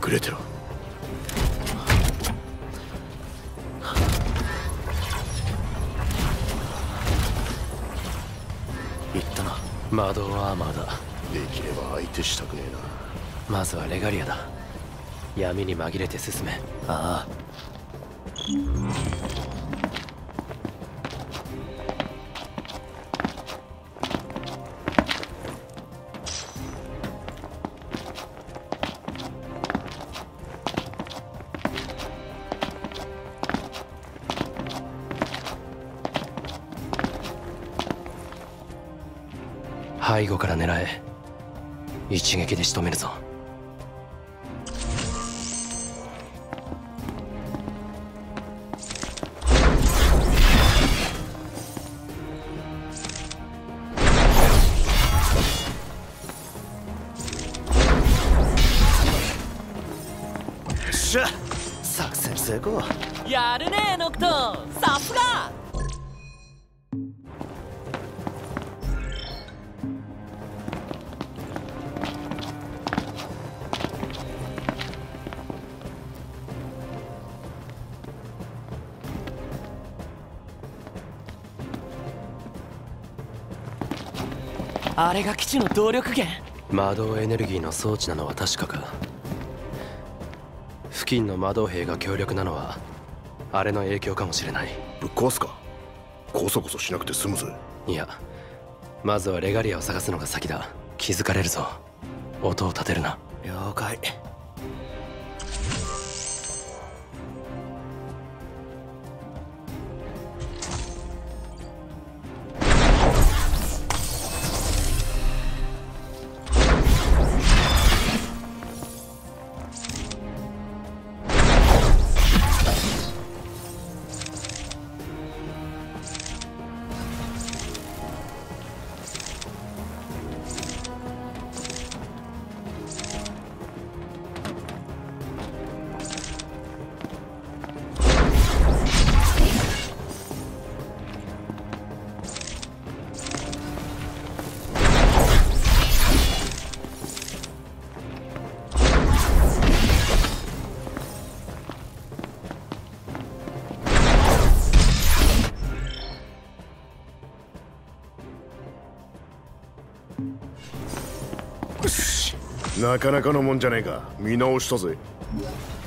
れてろ。 言ったな、魔導アーマーだ。 できれば相手したくねえな。まずはレガリアだ。闇に紛れて進め。ああ。背後から狙え。一撃で仕留めるぞ。よっしゃ、作戦成功。 やるねえノクト、さすが。あれが基地の動力源。 魔導エネルギーの装置なのは確かか。付近の魔導兵が強力なのはあれの影響かもしれない。 ぶっ壊すか。こそこそしなくて済むぜ。 いや、まずはレガリアを探すのが先だ。気づかれるぞ。音を立てるな。了解。 なかなかのもんじゃねえか。見直したぜ。